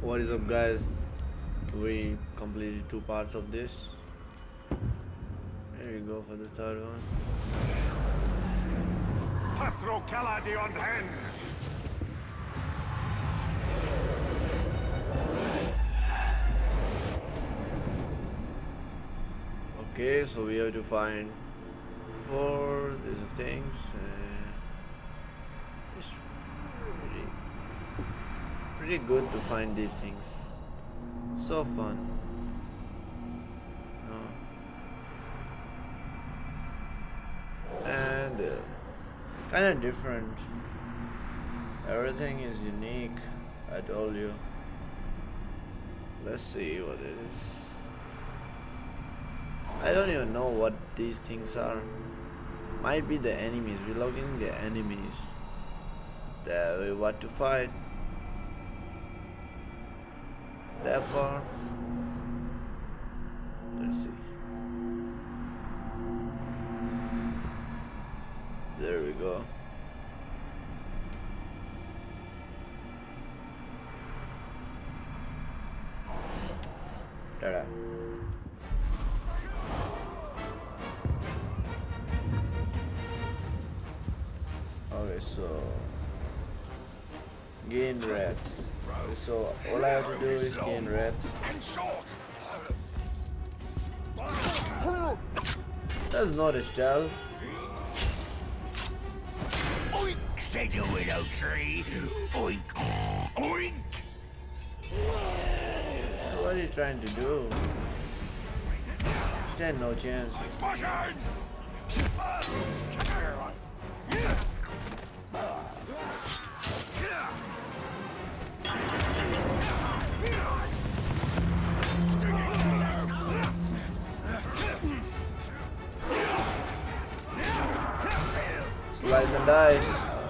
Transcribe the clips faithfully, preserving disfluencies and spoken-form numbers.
What is up, guys? We completed two parts of this. Here you go for the third one. Pathro Kaladi on hand. Okay, so we have to find four these things. Uh, it's pretty, pretty good to find these things. So fun. No. And uh, kind of different. Everything is unique. I told you. Let's see what it is. I don't even know what these things are. Might be the enemies. We're logging the enemies that we want to fight. Therefore, let's see. There we go. Ta-da. Okay, so gain red. So all I have to do is gain red. That's not a stealth. Oink, said the willow tree. Oink, oink. What are you trying to do? Stand no chance. Slice and dice.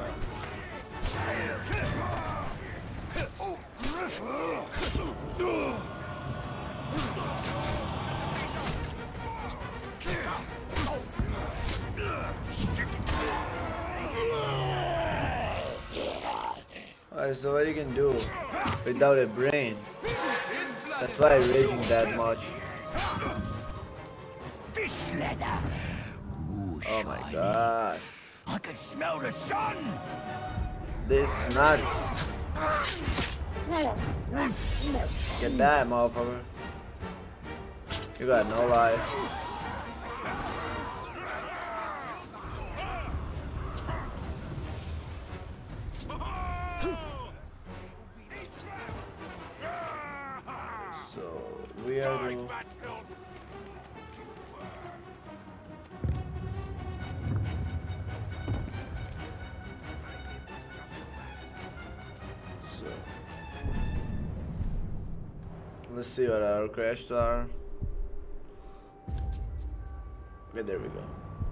Alright, so what you can do without a brain. That's why I'm raging that much. Fish leather. Ooh, Oh my shiny. god. I can smell the sun. This nuts. Get that, motherfucker. You got no life. So we are to so let's see what our quests are. Okay, there we go.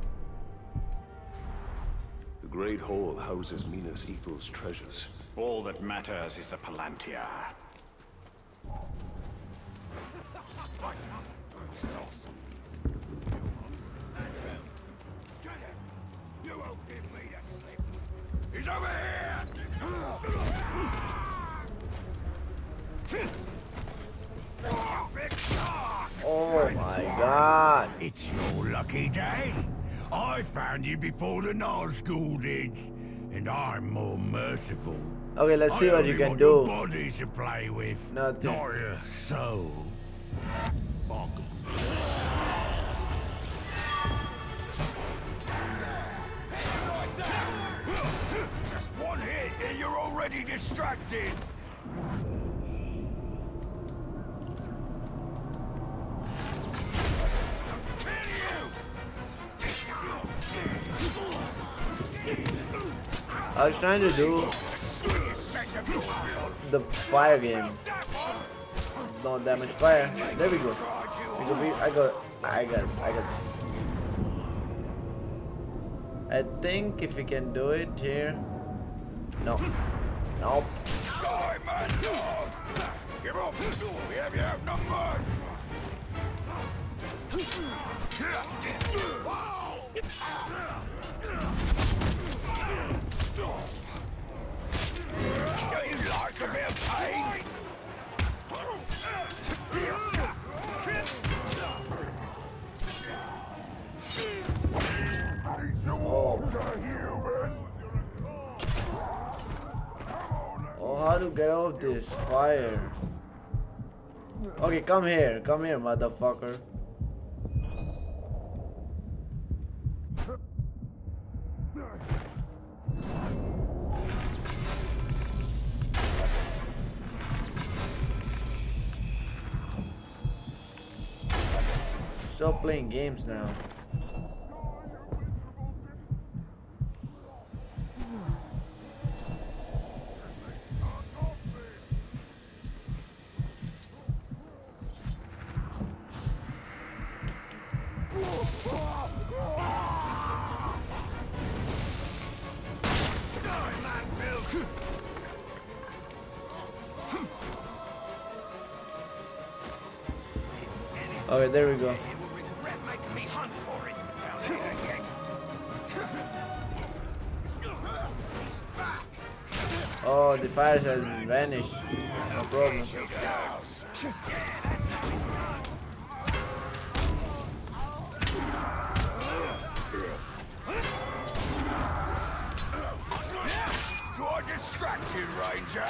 The Great Hall houses Minas Ethel's treasures. All that matters is the Palantir. You won't give me the slip. He's over here! Oh my god. It's your lucky day. I found you before the Nazgul did, and I'm more merciful. Okay, let's see I what you only can want your do. body to play with, Nothing. not your soul. Just one hit and you're already distracted! I was trying to do the fire game. Not that much fire. There we go. We go be, I got, I got, I got. I think if we can do it here. No. Nope. Die, man, dog! Give up! We have you outnumbered! Do you like a bit of pain? how to get off this fire. Okay, come here, come here, motherfucker. Stop playing games now. Okay, there we go. Oh, the fire has vanished. No problem. Do I distract you, Ranger?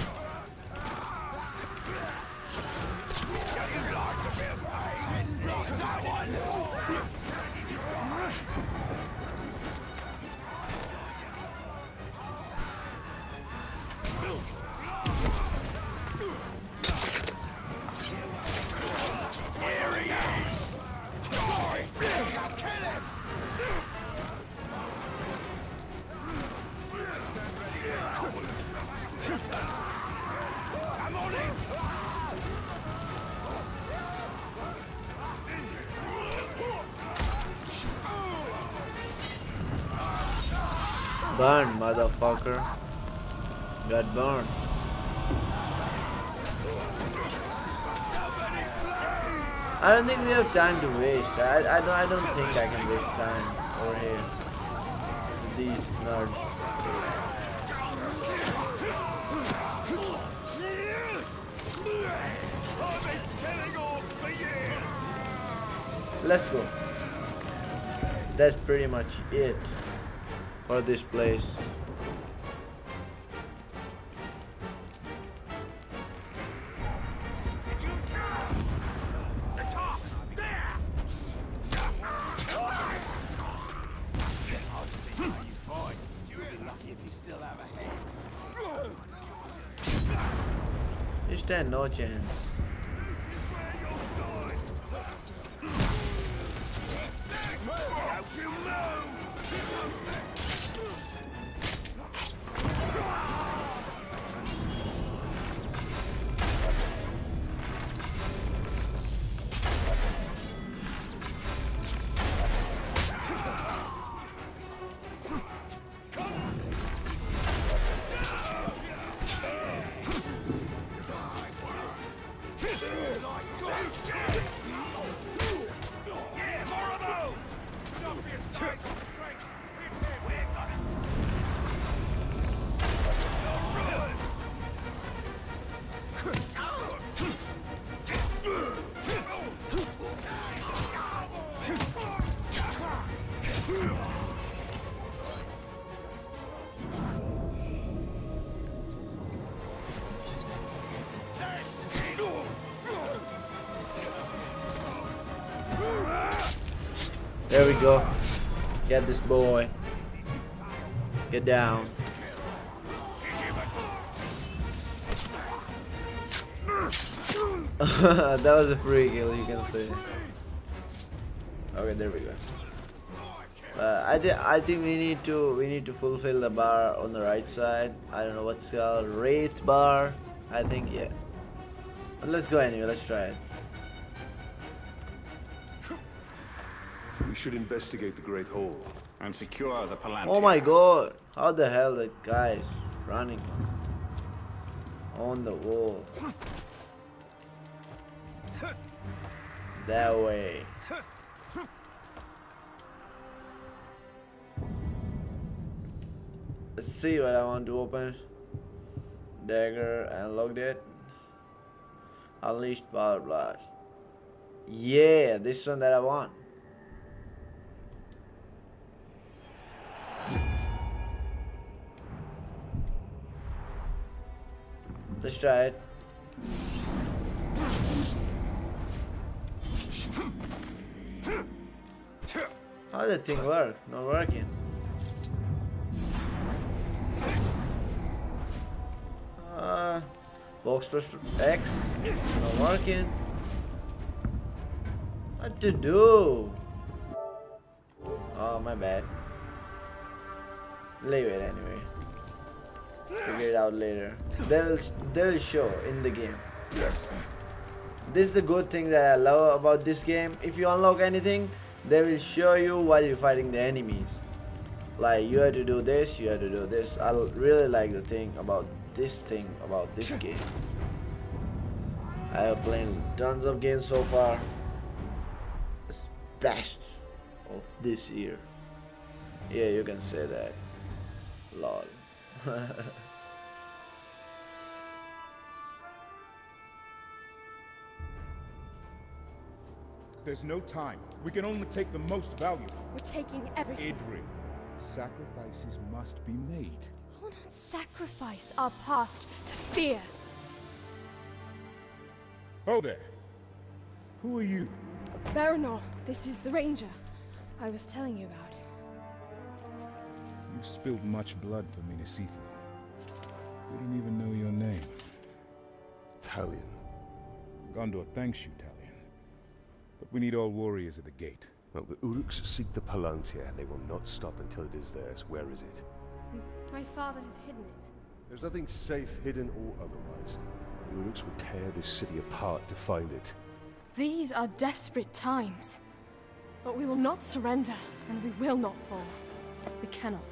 You like to be a pain? Like that one! Burn, motherfucker. Got burned. I don't think we have time to waste. I, I, don't, I don't think I can waste time over here with these nerds. Let's go. That's pretty much it for this place. You stand no chance. There we go. Get this boy. Get down. That was a free kill, you can see. Okay, there we go. Uh, I think I think we need to we need to fulfill the bar on the right side. I don't know what's called, Wraith bar. I think, yeah. But let's go anyway. Let's try it. We should investigate the Great Hole And secure the Palantir. Oh my god! How the hell that guy is running on the wall? That way. Let's see what I want to open. Dagger, unlocked it. Unleashed Power Blast. Yeah, this one that I want. Let's try it. How did that thing work? Not working. Uh, box press X. Not working. What to do? Oh, my bad. Leave it anyway. Figure it out later. They'll they'll show in the game. Yes. This is the good thing that I love about this game. If you unlock anything, they will show you while you're fighting the enemies. Like you have to do this, you have to do this. I really like the thing about this thing about this game. I have played tons of games so far. It's best of this year. Yeah, you can say that. Lol. There's no time. We can only take the most valuable. We're taking everything. Idri, sacrifices must be made. I will not sacrifice our past to fear. Oh there. Who are you? Baranor, this is the Ranger I was telling you about. You've spilled much blood for Minas Ithil. We don't even know your name. Talion. Gondor thanks you, Talion. But we need all warriors at the gate. Well, the Uruks seek the Palantir. They will not stop until it is theirs. Where is it? My father has hidden it. There's nothing safe, hidden or otherwise. The Uruks will tear this city apart to find it. These are desperate times. But we will not surrender, and we will not fall. We cannot.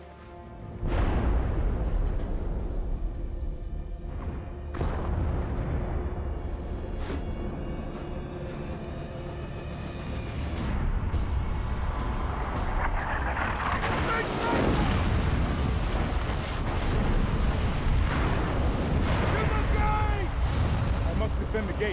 I must defend the gate.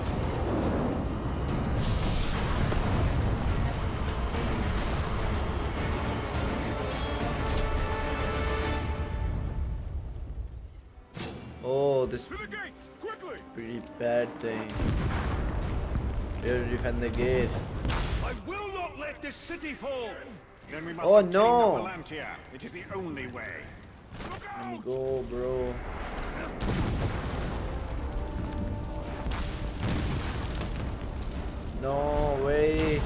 Oh, this To the gates, quickly! pretty bad thing. We have to defend the gate. I will not let this city fall! Then we must Oh, obtain no. the Palantir. It is the only way. Let me go, bro. No way.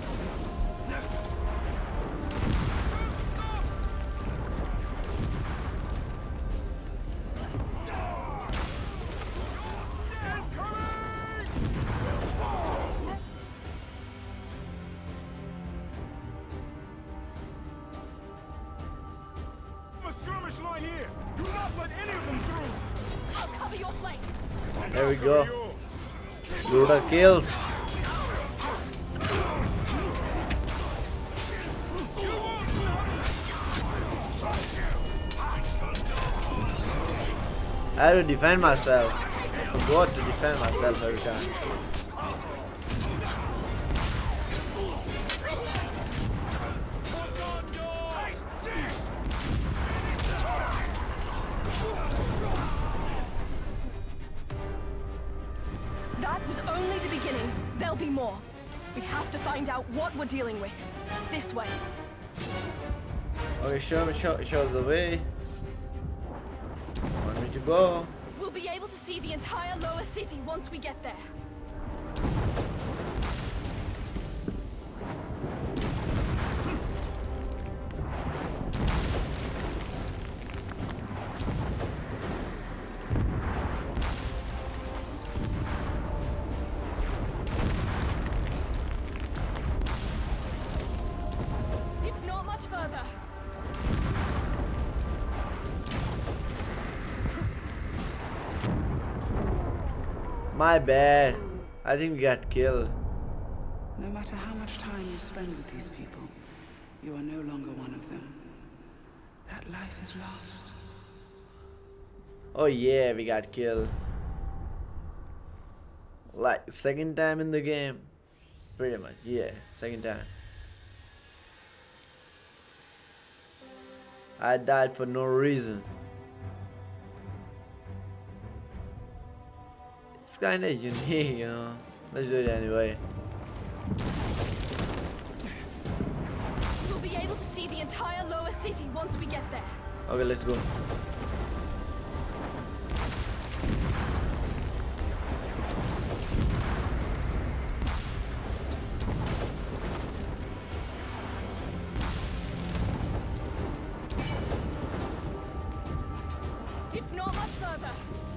A skirmish line here! Do not let any of them through! I'll cover your flank. There we go. Yours. Luda kills. I have to defend myself. I forgot to defend myself every time. That was only the beginning. There'll be more. We have to find out what we're dealing with. This way. Okay, show me, show, shows the way. Want me to go? We'll be able to see the entire lower city once we get there. It's not much further. My bad. I think we got killed. No matter how much time you spend with these people, you are no longer one of them. That life is lost. Oh yeah, we got killed. Like second time in the game. Pretty much, yeah, second time. I died for no reason. It's kinda unique, you know. Let's do it anyway. We'll be able to see the entire lower city once we get there. Okay, let's go. It's not much further.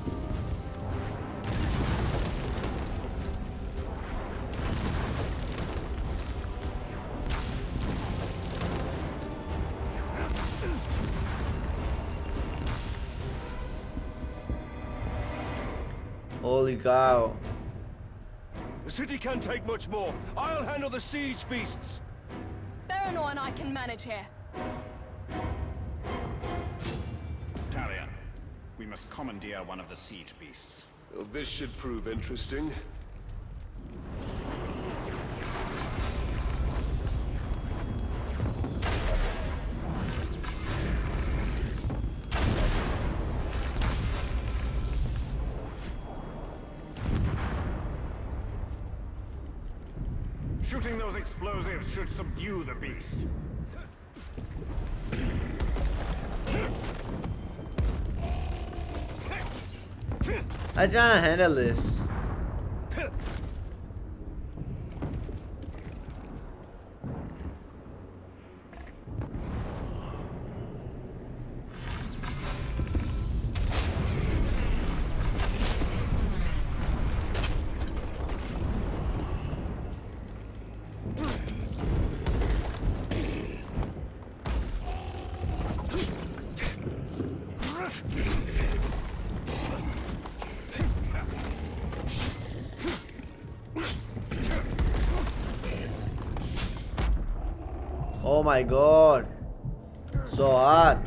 Holy cow. The city can't take much more. I'll handle the siege beasts. Baranor and I can manage here. Talion, we must commandeer one of the siege beasts. Well, this should prove interesting. Shooting those explosives should subdue the beast. I'm trying to handle this. Oh my god, so hard.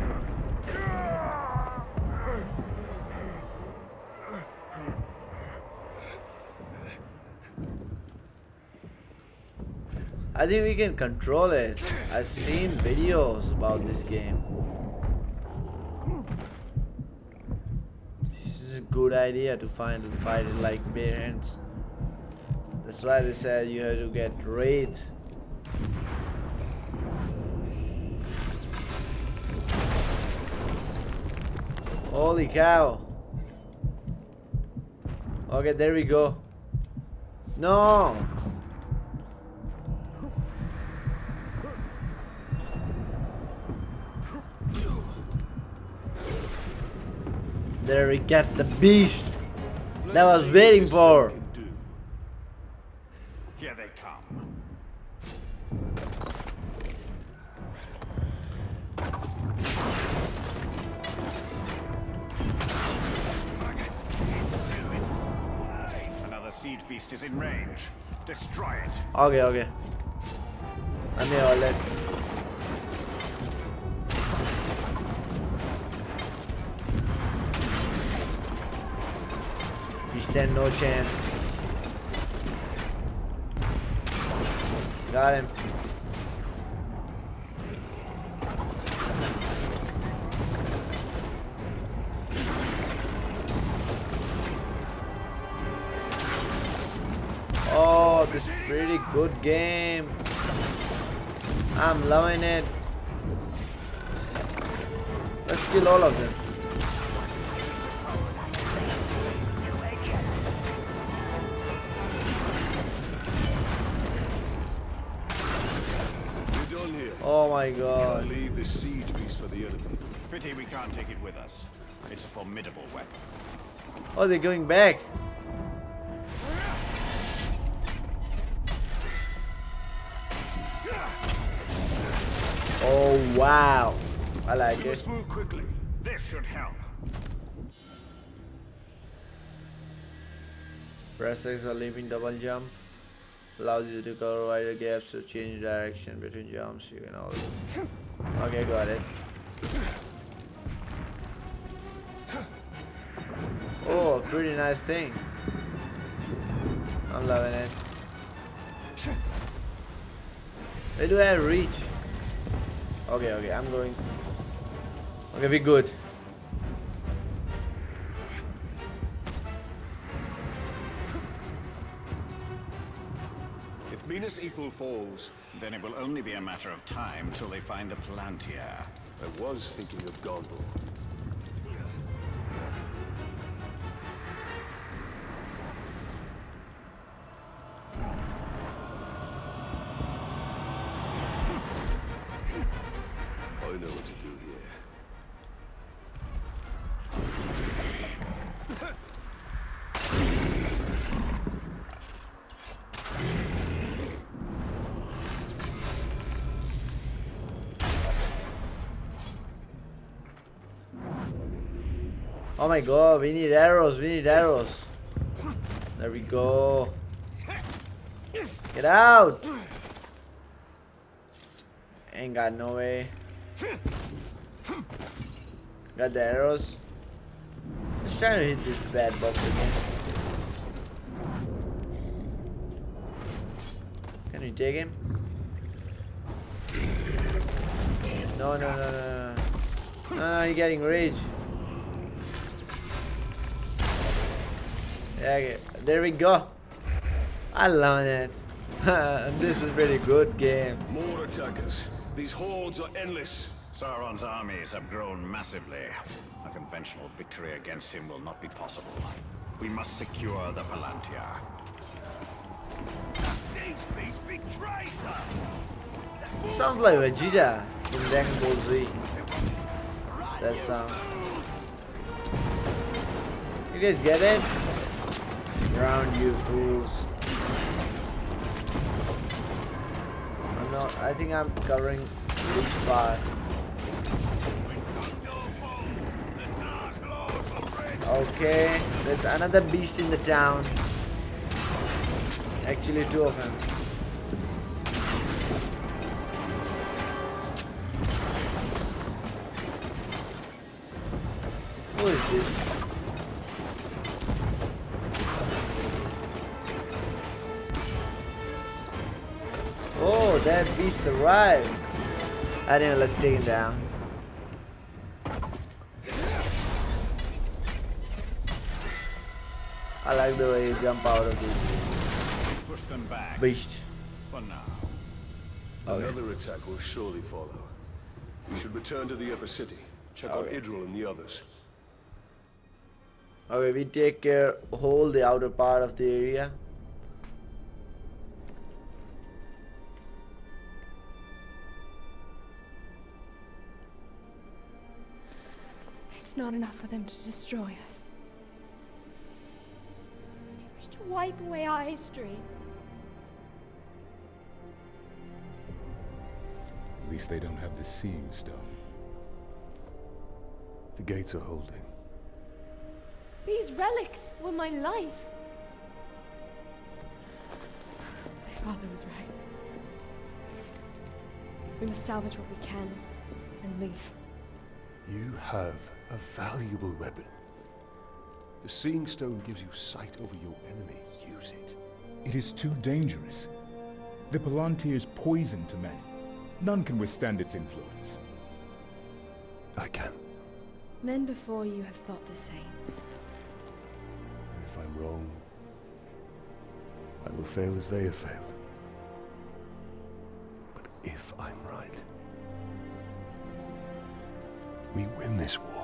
I think we can control it. I've seen videos about this game. This is a good idea to find and fight it like bare hands. That's why they said you have to get raid. Holy cow. Okay, there we go. No. There we get the beast that I was waiting for. Here they come. Another siege beast is in range. Destroy it. Okay, okay. I'm here, I'll let. We stand no chance. Got him. Oh, this is pretty good game. I'm loving it. Let's kill all of them. We're done here. Oh my god. Can't leave this siege beast for the enemy. Pity we can't take it with us. It's a formidable weapon. Oh, they're going back. Oh wow, I like We it. must move quickly. This should help. Press X or leaping double jump allows you to cover wider gaps or change direction between jumps. You can always. Okay, got it. Oh, pretty nice thing. I'm loving it. Where do I reach? Okay, okay, I'm going. Okay, we good. Minas Ithil falls, Then it will only be a matter of time till they find the Palantir. I was thinking of Gondor. I know what to do here. Oh my god, we need arrows, we need arrows. There we go. Get out! Ain't got no way. Got the arrows. Just trying to hit this bad box again. Can you take him? No, no, no, no, no. No, no, you're getting rage. Yeah, okay. There we go. I love it. This is pretty good game. More attackers. These hordes are endless. Sauron's armies have grown massively. A conventional victory against him will not be possible. We must secure the Palantir. Sounds like Vegeta from Dragon Ball Z. That sound. You guys get it? Round you fools. I'm not. I think I'm covering each part. Okay, there's another beast in the town. Actually, two of them. Who is this? Oh, that beast survived. Anyway, let's take him down. I like the way you jump out of this Push them back. beast. For now. Okay. Another attack will surely follow. We should return to the upper city. Check on Okay. Idril and the others. Okay, we take care, hold the outer part of the area. It's not enough for them to destroy us. They wish to wipe away our history. At least they don't have the Seeing Stone. The gates are holding. These relics were my life. My father was right. We must salvage what we can and leave. You have a valuable weapon. The Seeing Stone gives you sight over your enemy. Use it. It is too dangerous. The Palantir is poison to men. None can withstand its influence. I can. Men before you have thought the same. And if I'm wrong, I will fail as they have failed. But if I'm right, we win this war.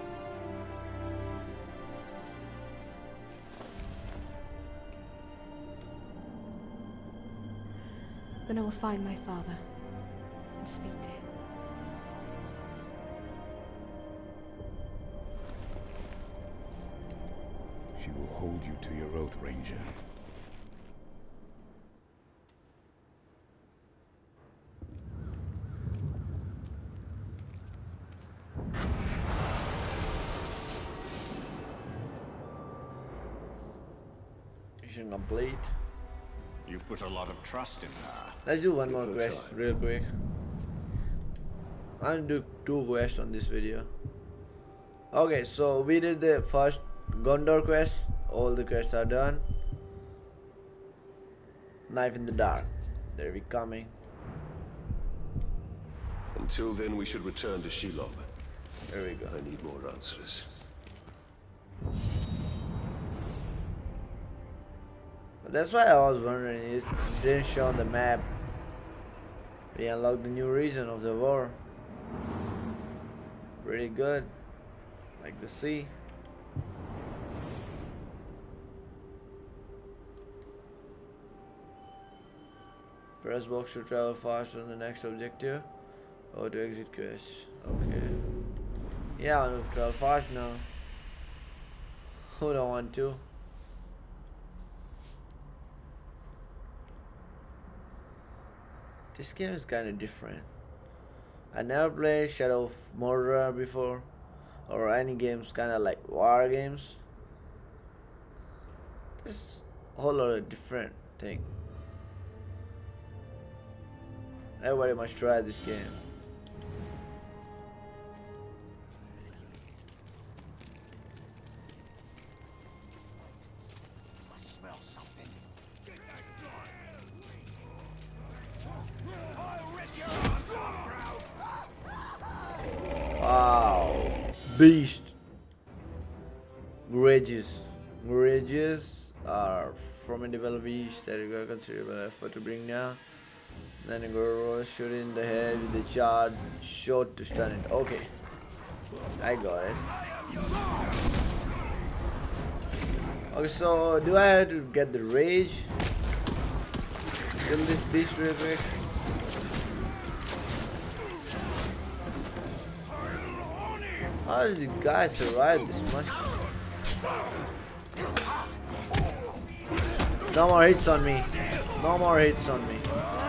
Then I will find my father and speak to him. She will hold you to your oath, Ranger. Mission complete. You put a lot of trust in her. Let's do one Good more for quest time. real quick. I'll do two quests on this video. Okay, so we did the first Gondor quest. All the quests are done. Knife in the dark. There we coming. Until then, we should return to Shelob. There we go. I need more answers. That's why I was wondering, it didn't show on the map. We unlocked the new region of the war. Pretty good. Like the sea. Press box to travel faster on the next objective. Or to exit quest. Okay. Yeah, I want to travel fast now. Who don't want to? This game is kind of different. I never played Shadow of Mordor before, or any games kind of like war games. This is a whole lot of different thing. Everybody must try this game. I smell something. Wow, beast. Garages. Garages are formidable beasts that require considerable effort to bring down. Then a girl shoot in the head with the charge shot to stun it. Okay, I got it. Okay, so do I have to get the rage? Kill this beast real quick. How did the guy survive this much? No more hits on me. No more hits on me.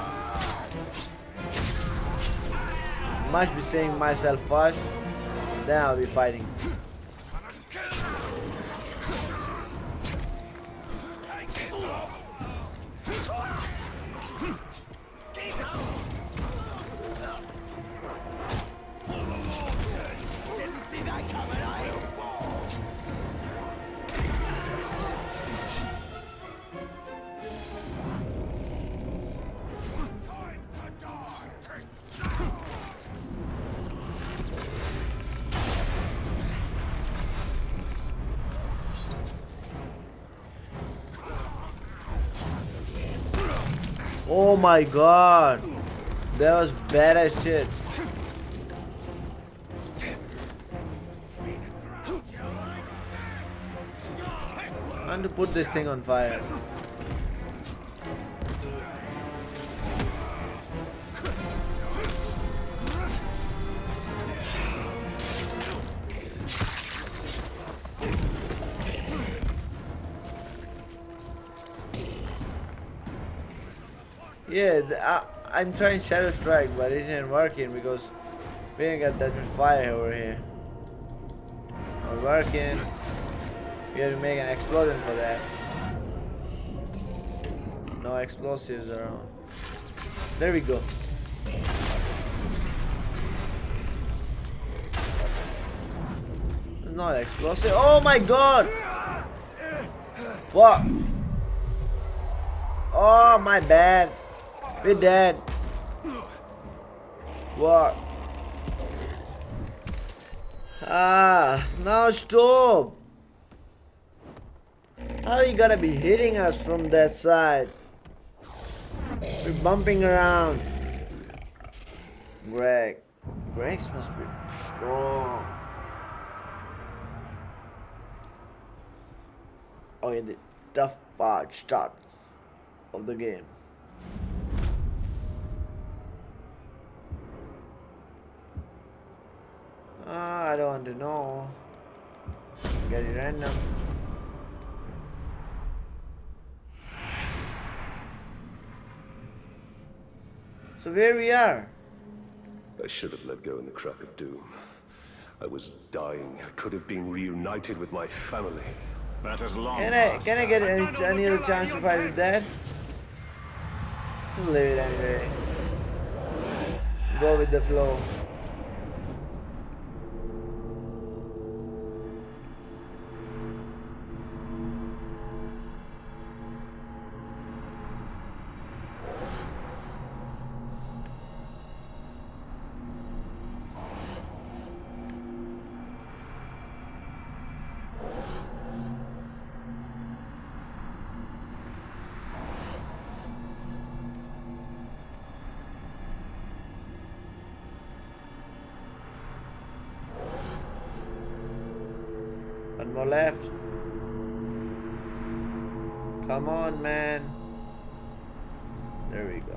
Must be saving myself first, then I'll be fighting. Oh my god, that was bad as shit. I want to put this thing on fire. Yeah, the, uh, I'm trying Shadow Strike, but it isn't working because we ain't got that much fire over here. Not working. We have to make an explosion for that. No explosives around. There we go. It's not explosive. Oh my god! Fuck! Oh my bad. We're dead. What? Ah, now stop. How are you gonna be hitting us from that side? We're bumping around. Greg. Greg's must be strong. Okay, the tough part starts of the game. Ah, I don't want to know. Get it random. So where we are? I should have let go in the crack of doom. I was dying. I could have been reunited with my family. That is long Can I past. can I get any, any other chance to fight with that? Just leave it anyway. Go with the flow. One more left. Come on, man. There we go.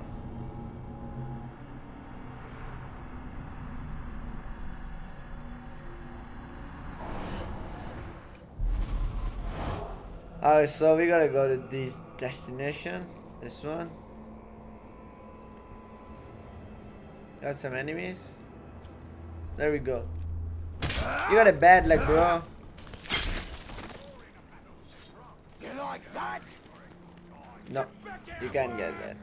Alright, so we gotta go to this destination. This one. Got some enemies. There we go. You got a bad leg, bro. You like that? No, you can't get that.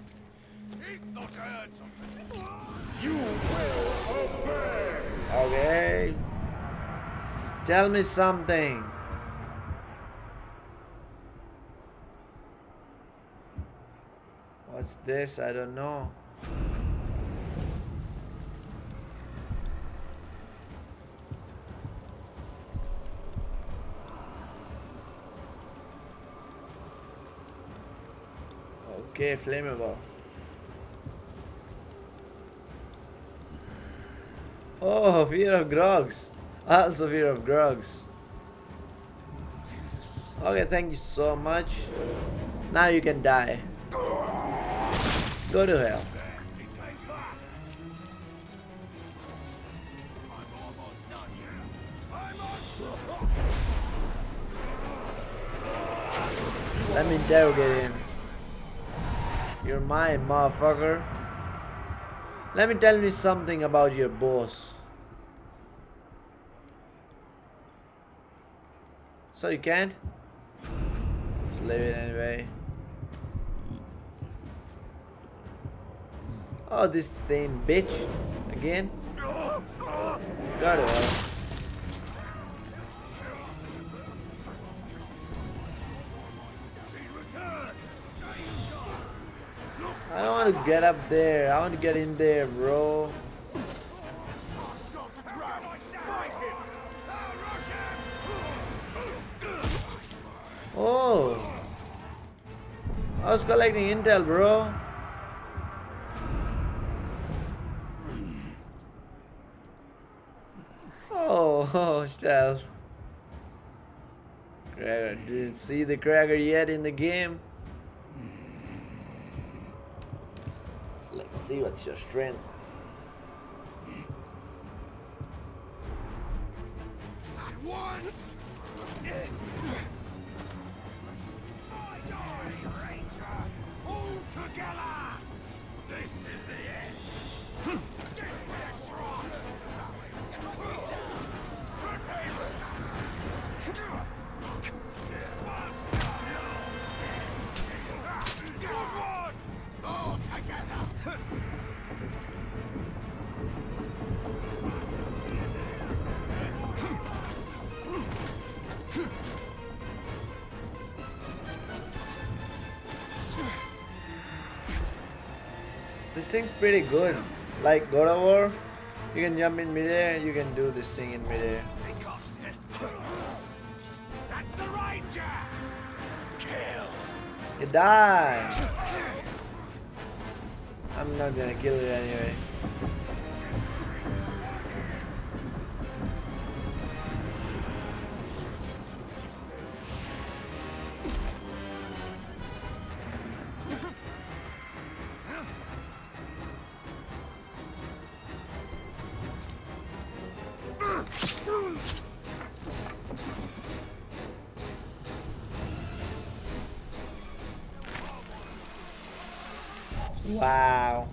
You will obey. Okay. Tell me something. What's this? I don't know. Okay, flammable. Oh, fear of Grogs. Also fear of Grogs. Okay, thank you so much. Now you can die. Go to hell. Let me interrogate him. You're mine, motherfucker. Let me tell me something about your boss. So you can't? Just leave it anyway. Oh, this same bitch again. Got it. I don't want to get up there. I want to get in there, bro. Oh, I was collecting intel, bro. Oh, oh, stealth. Cracker, didn't see the cracker yet in the game. Let's see what's your strength. At once. All together. This is the end. All together. This thing's pretty good. Like God of War, you can jump in midair, you can do this thing in midair. That's the Ranger. Kill. You die. I'm not gonna kill you anyway. Wow.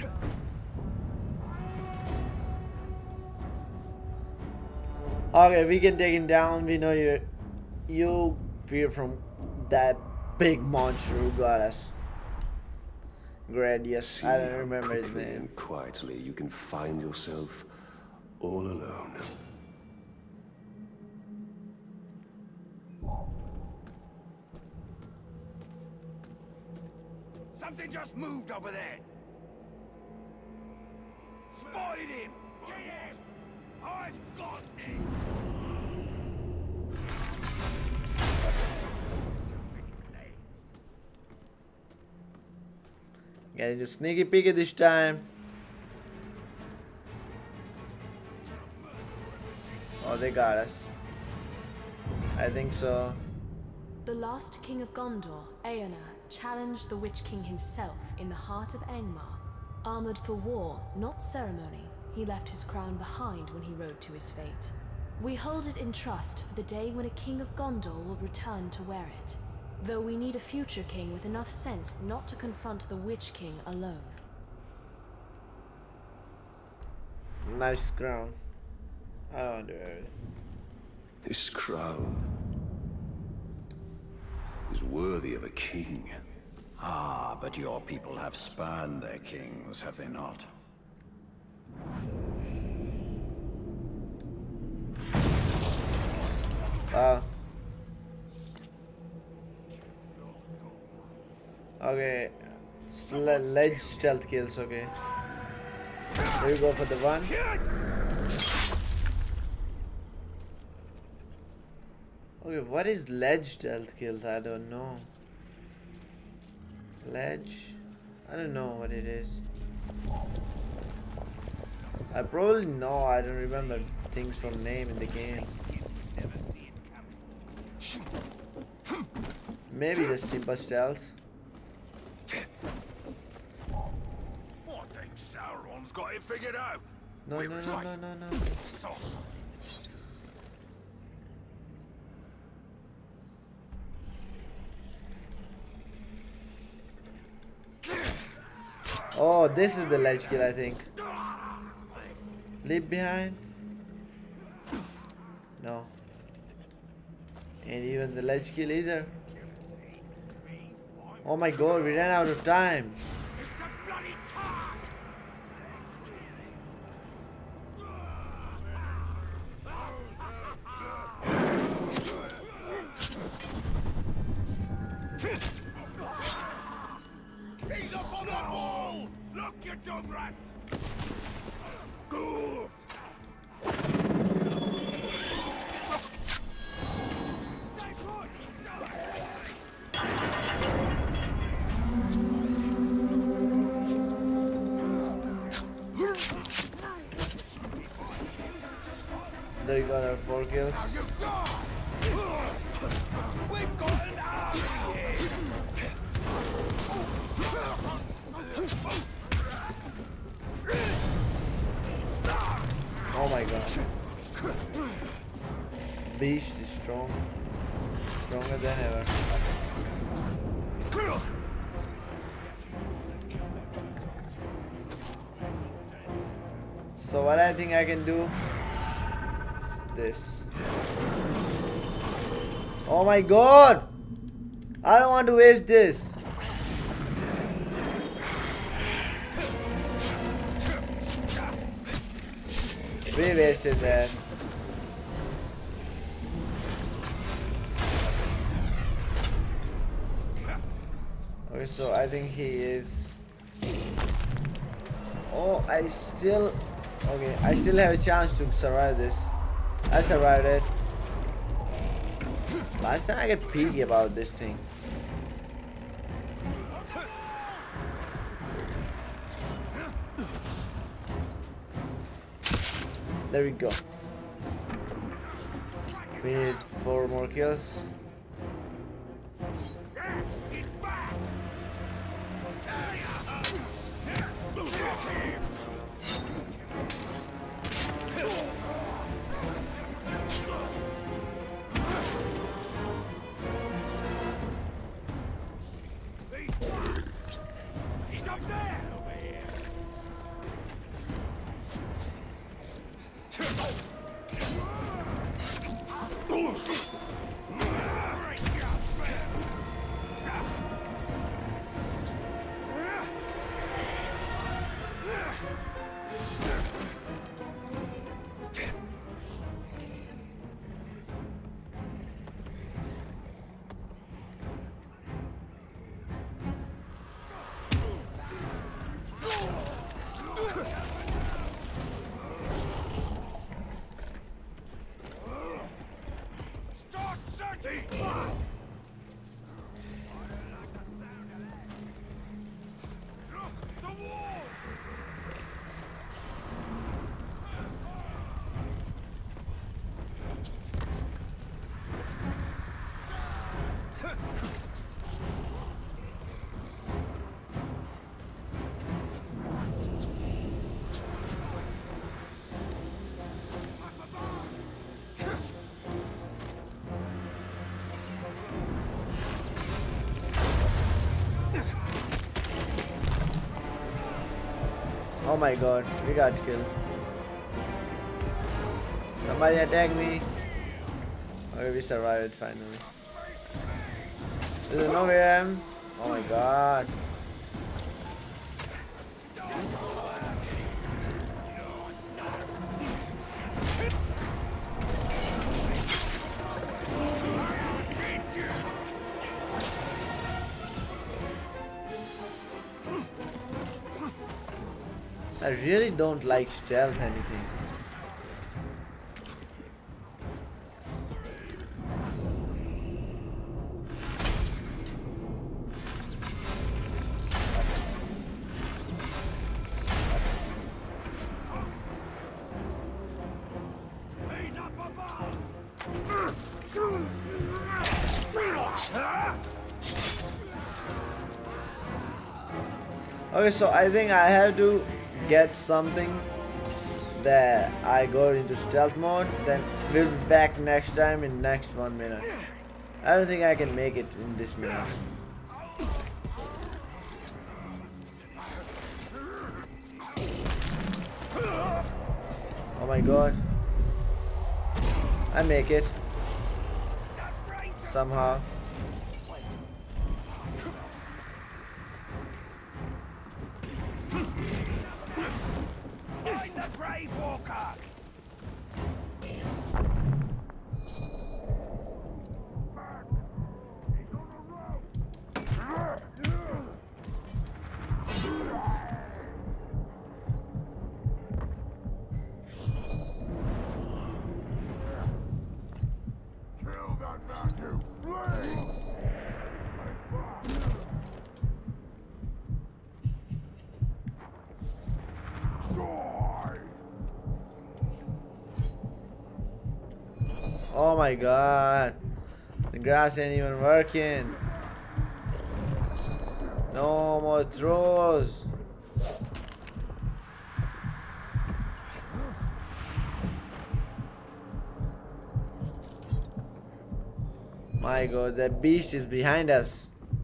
Okay, we can take him down. We know you're you fear from that big monster who got us. Gradius. See I don't how remember his quickly name. and quietly you can find yourself all alone. Something just moved over there. Spotted him. Get him. I've got him. Getting the sneaky peeky this time. Oh, they got us. I think so. The last king of Gondor, Eonar, challenged the Witch King himself in the heart of Angmar. Armored for war, not ceremony, he left his crown behind when he rode to his fate. We hold it in trust for the day when a king of Gondor will return to wear it. Though we need a future king with enough sense not to confront the Witch King alone. Nice crown. I don't want to wear it. This crown is worthy of a king. Ah, but your people have spurned their kings, have they not? Wow. Okay. Le ledge stealth kills, okay. Here we go for the one. Okay, what is ledge stealth kills? I don't know. Ledge? I don't know what it is. I probably know, I don't remember things from name in the game. Maybe the simple stealth. I think Sauron's got it figured out. No, Wait, no, it's no, like- no, no, no. Sauce. Oh, this is the ledge kill, I think. Leave behind? No. And even the ledge kill either. Oh my god, we ran out of time. It's a bloody tart! He's up on that wall! Look, you dumb rats! Go! Stay put! There you got our four kills. We've got an army here! Oh my god. Beast is strong. Stronger than ever. So what I think I can do is this. Oh my god! I don't want to waste this. We wasted that. Okay, so I think he is. Oh, I still. Okay, I still have a chance to survive this. I survived it. Last time I got peaky about this thing. There we go. We need four more kills. He's up there! Over here. Oh my god, we got killed. Somebody attack me. Okay, we survived finally. There's nowhere I am. Oh my god. I really don't like stealth anything. Okay, so I think I have to get something that I go into stealth mode, then we'll be back next time in next one minute. I don't think I can make it in this minute. Oh my god. I make it. Somehow. Find the Grave Walker! Kill that bastard! Flame! Oh my god. The grass ain't even working. No more throws. My god, that beast is behind us.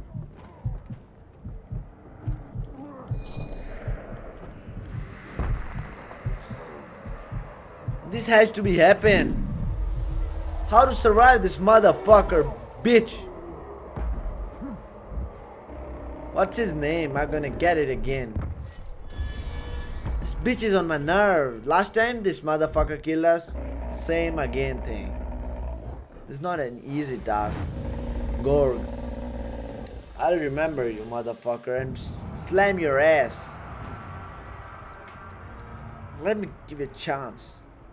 This has to be happen. How to survive this motherfucker, bitch? What's his name? I'm gonna get it again. This bitch is on my nerve. Last time this motherfucker killed us. Same again thing. It's not an easy task. Gorg. I'll remember you, motherfucker, and slam your ass. Let me give it a chance.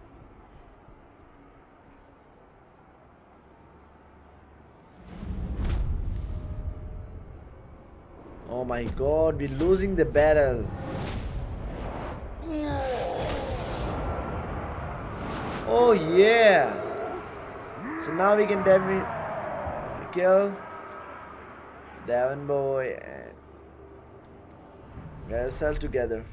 Oh my god, we're losing the battle. Oh yeah. So now we can definitely kill Devon boy and get ourselves together.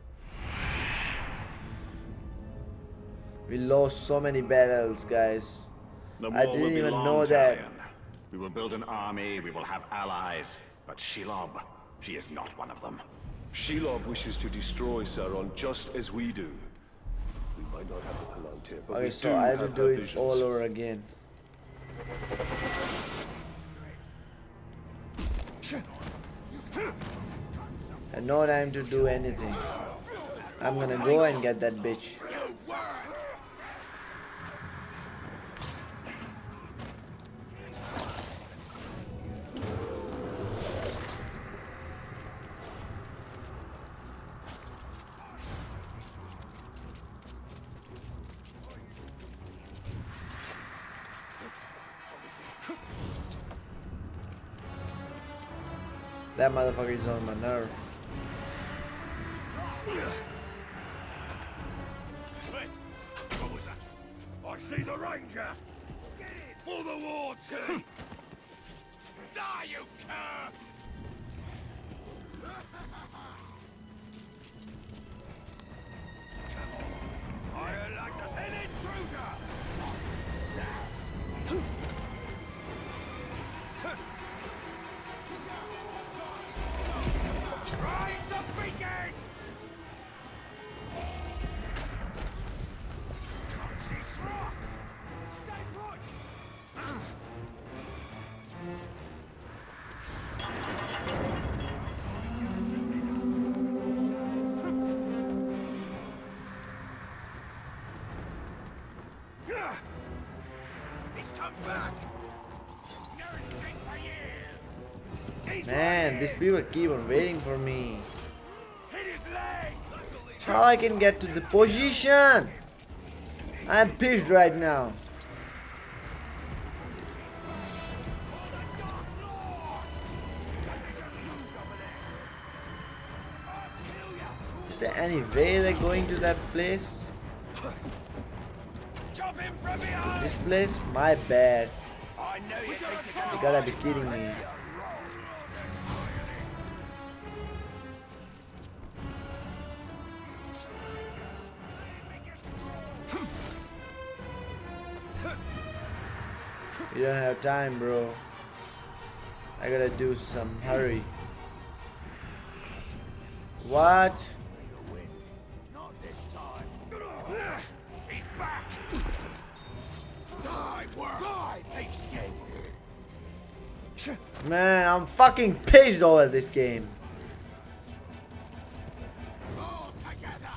We lost so many battles, guys. The I war will didn't be even long, know that. Talion. We will build an army, we will have allies, but Shelob, she is not one of them. Shelob wishes to destroy Sauron just as we do. We might not have the Palantir, but Okay, we so do I have to have do her it visions. all over again. And no time to do anything. I'm gonna go and get that bitch. That motherfucker is on my nerve. Wait, what was that? I see the Ranger! For the war, T! Die, you cur! I'd like to send intruder! Ride the beacon! Man, these people keep on waiting for me. How I can get to the position? I'm pissed right now. Is there any way they're going to that place? This place? My bad. You gotta be kidding me. You don't have time, bro. I gotta do some hurry. What? Not this time. He's back. Die, worm. Die, pigskin. Man, I'm fucking pissed over this game. All together.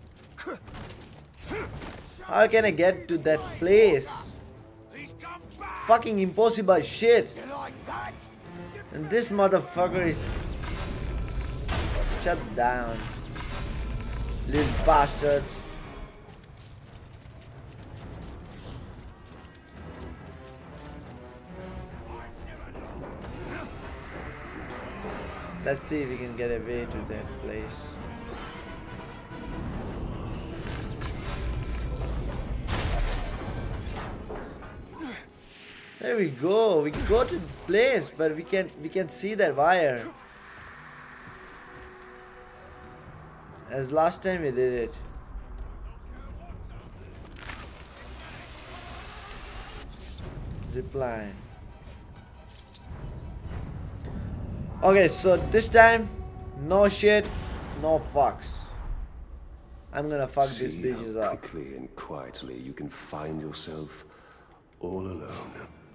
How can I get to that place? Fucking impossible shit. You like that? And this motherfucker is... Shut down. Little bastard. Let's see if we can get a way to that place. There we go. We go to the place, but we can we can see that wire. As last time we did it. Zipline. Okay, so this time, no shit, no fucks. I'm gonna fuck these See bitches how up. quickly and quietly you can find yourself all alone.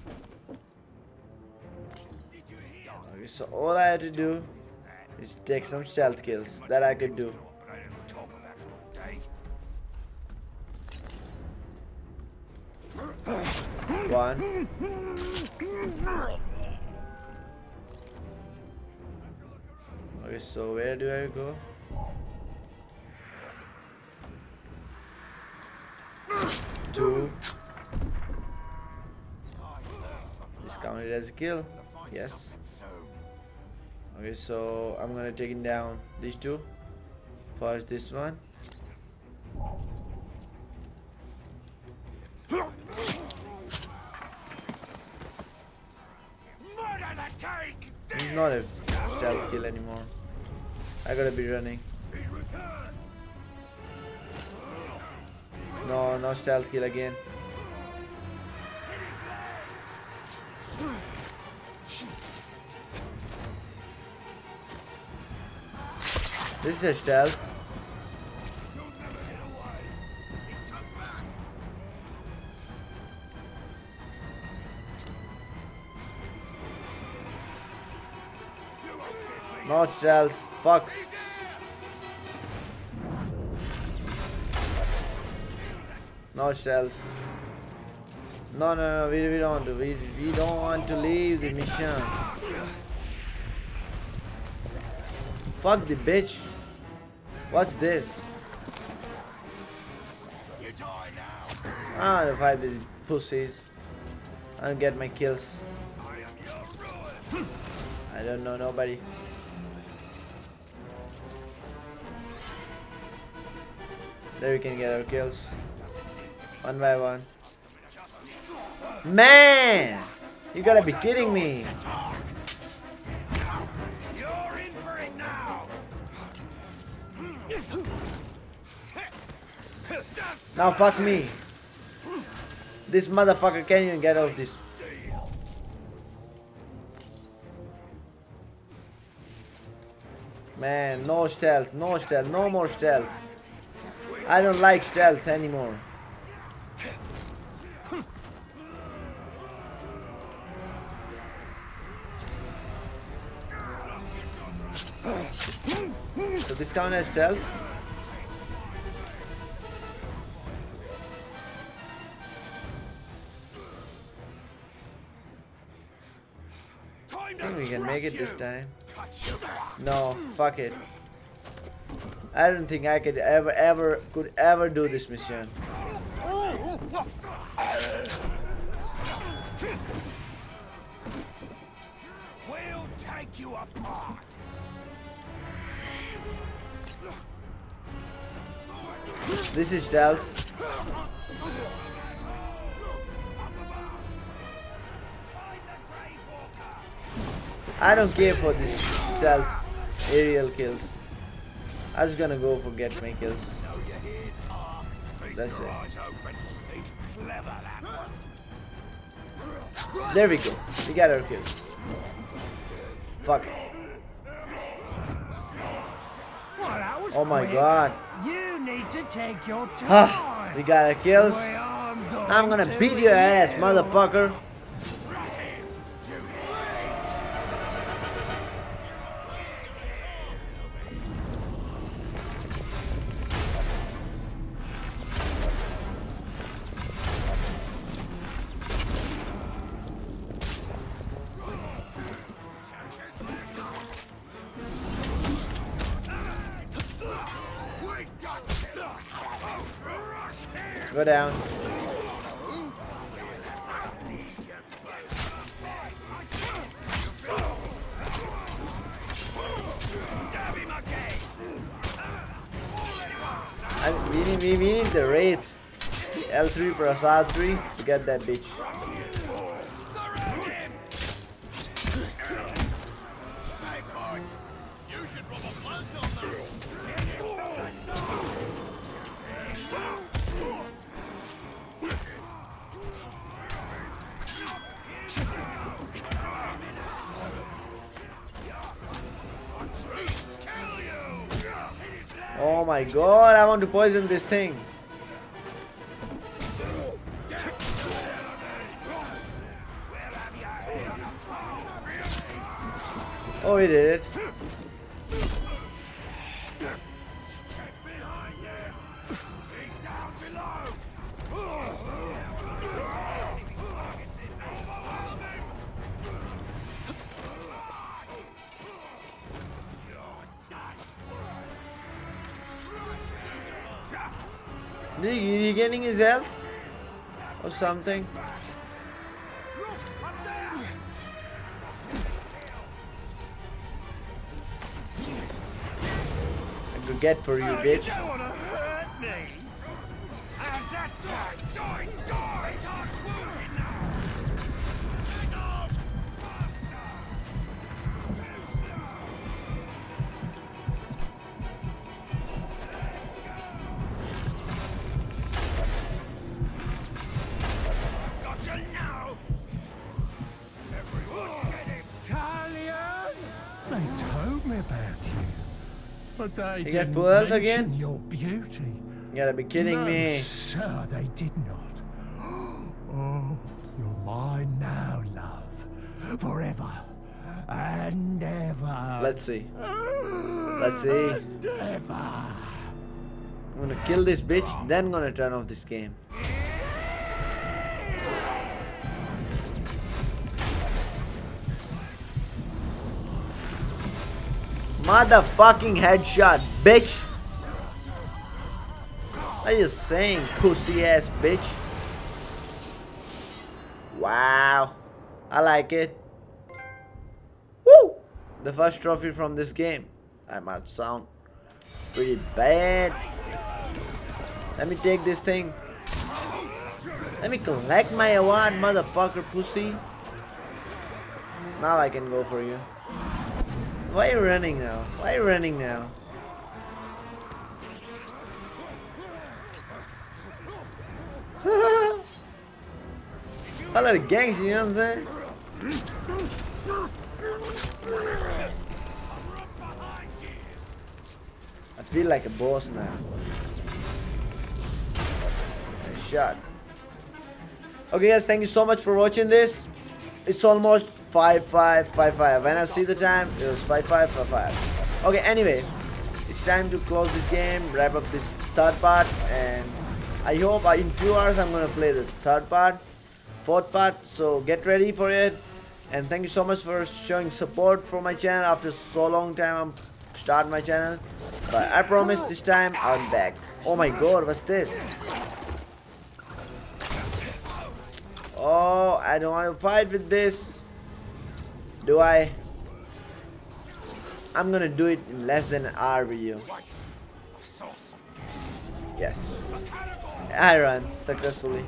Okay, so all I had to do is take some stealth kills that I could do. One. Okay, so where do I go? Two. This counted as a kill. Yes. Okay, so I'm gonna take it down these two. First this one. It's not a stealth kill anymore. I gotta be running. No, no stealth kill again. This is a stealth. No stealth. Fuck. No stealth. No, no, no. We, we don't. We we don't want to leave the mission. Fuck the bitch. What's this? I don't fight the pussies. I don't get my kills. I don't know nobody. There we can get our kills. One by one. Man! You gotta be kidding me. You're in for it now. Now fuck me. This motherfucker can't even get off this. Man, no stealth, no stealth, no more stealth. I don't like stealth anymore. So this count as stealth? I think we can make it this time. No, fuck it. I don't think I could ever, ever, could ever do this mission. We'll take you apart. This is stealth. I don't care for this stealth aerial kills. I was gonna go for get my kills. That's it. There we go. We got our kills. Fuck. Oh my god. You need to take your time. Ah, we got our kills. I'm gonna beat your ass, motherfucker. Go down. I, we, need, we, we need the raid. L three plus R three to get that bitch. Oh my god, I want to poison this thing. Oh, he did it. Is he regaining his health? Or something? I could get for you, bitch. They told me about you, but they You didn't got full health mention again? your beauty. You gotta be kidding No, me. sir, they did not. Oh, you're mine now, love, forever and ever. Let's see. Let's see. And ever. I'm gonna kill this bitch, then gonna turn off this game. Motherfucking headshot, bitch. What are you saying, pussy ass bitch? Wow, I like it. Woo! The first trophy from this game. I might sound pretty bad. Let me take this thing. Let me collect my award, motherfucker, pussy. Now I can go for you. Why are you running now? Why are you running now? I like the gangs, you know what I'm saying? I feel like a boss now. Nice shot. Okay guys, thank you so much for watching this. It's almost five five five five. When I see the time, it was five five five five. Okay, anyway, it's time to close this game, wrap up this third part, and I hope uh, in few hours I'm gonna play the third part, fourth part. So get ready for it. And thank you so much for showing support for my channel after so long time I'm starting my channel. But I promise this time I'm back. Oh my god, what's this? Oh, I don't want to fight with this. Do I? I'm gonna do it in less than an hour video. Yes. I ran successfully.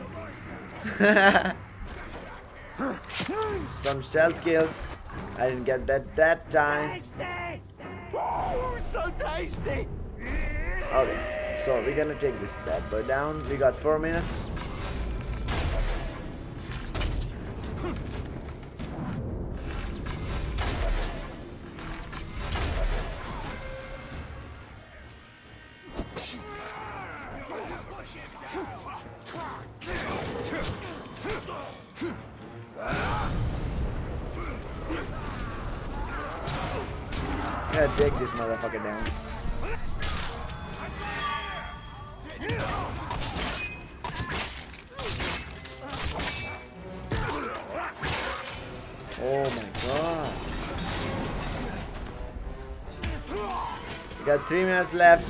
Some stealth kills. I didn't get that that time. Oh, so tasty! Okay, so we're gonna take this bad boy down. We got four minutes. I gotta take this motherfucker down. Oh my god. We got three minutes left.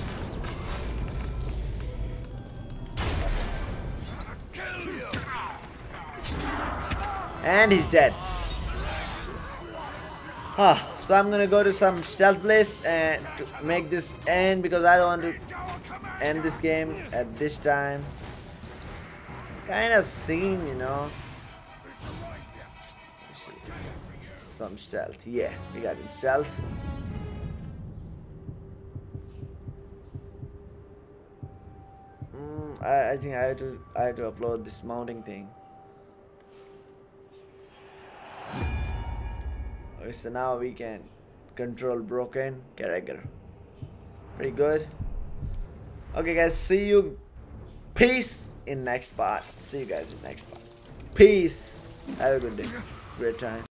And he's dead. Ah, so I'm gonna go to some stealth place and to make this end because I don't want to end this game at this time. Kinda scene, you know. Some stealth, yeah, we got in stealth. Mm, I, I think I have to I have to upload this mounting thing. Okay, so now we can control broken character. Pretty good. Okay guys, see you. Peace in next part. See you guys in next part. Peace. Have a good day. Great time.